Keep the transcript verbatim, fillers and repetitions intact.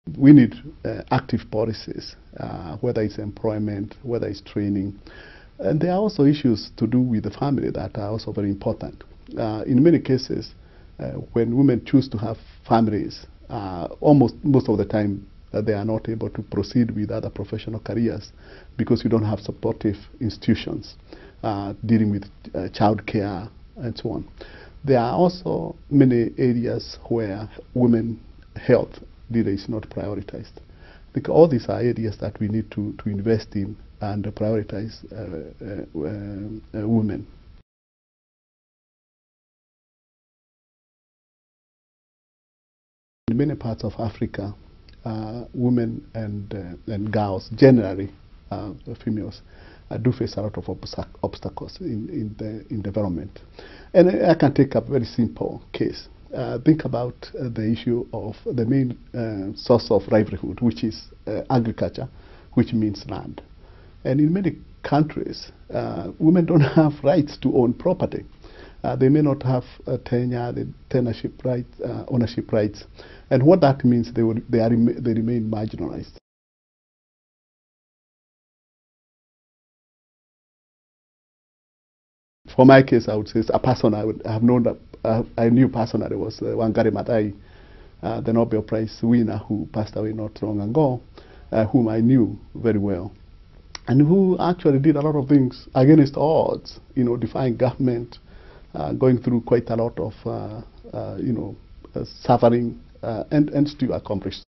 We need uh, active policies, uh, whether it's employment, whether it's training. And there are also issues to do with the family that are also very important. Uh, in many cases, uh, when women choose to have families, uh, almost most of the time uh, they are not able to proceed with other professional careers because you don't have supportive institutions uh, dealing with uh, child care and so on. There are also many areas where women health really is not prioritized. Because all these are areas that we need to, to invest in and prioritize uh, uh, uh, women. In many parts of Africa, uh, women and, uh, and girls, generally uh, females, uh, do face a lot of obstac obstacles in, in, the, in development. And I can take a very simple case. Uh, think about uh, the issue of the main uh, source of livelihood, which is uh, agriculture, which means land. And in many countries, uh, women don't have rights to own property. Uh, they may not have uh, tenure, the tenureship rights, uh, ownership rights, and what that means, they will, they are they remain marginalized. For my case, I would say a person I would have known that uh, I knew personally was uh, Wangari Maathai, uh, the Nobel Prize winner who passed away not long ago, uh, whom I knew very well, and who actually did a lot of things against odds, you know, defying government, uh, going through quite a lot of, uh, uh, you know, uh, suffering, uh, and, and still accomplished